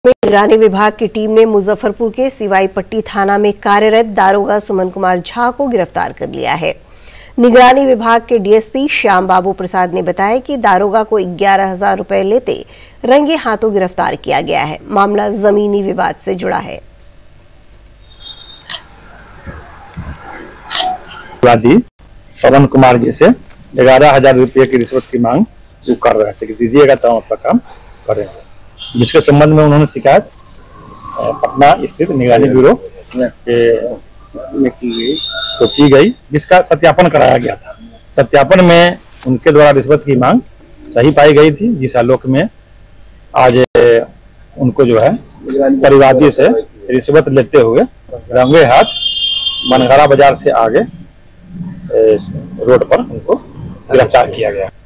निगरानी विभाग की टीम ने मुजफ्फरपुर के सिवाई पट्टी थाना में कार्यरत दारोगा सुमन कुमार झा को गिरफ्तार कर लिया है। निगरानी विभाग के डीएसपी श्याम बाबू प्रसाद ने बताया कि दारोगा को 11,000 रुपए लेते रंगे हाथों गिरफ्तार किया गया है। मामला जमीनी विवाद से जुड़ा है। पवन कुमार जी से 11,000 रुपये की रिश्वत की मांग जो कर रहे थे कि दीजिएगा तो हम अपना काम करेंगे, जिसके संबंध में उन्होंने शिकायत पटना स्थित निगरानी ब्यूरो में की गई, जिसका सत्यापन कराया गया था। सत्यापन में उनके द्वारा रिश्वत की मांग सही पाई गई थी, जिस आलोक में आज उनको जो है परिवादी से रिश्वत लेते हुए रंगे हाथ मनगढ़ा बाजार से आगे रोड पर उनको गिरफ्तार किया गया।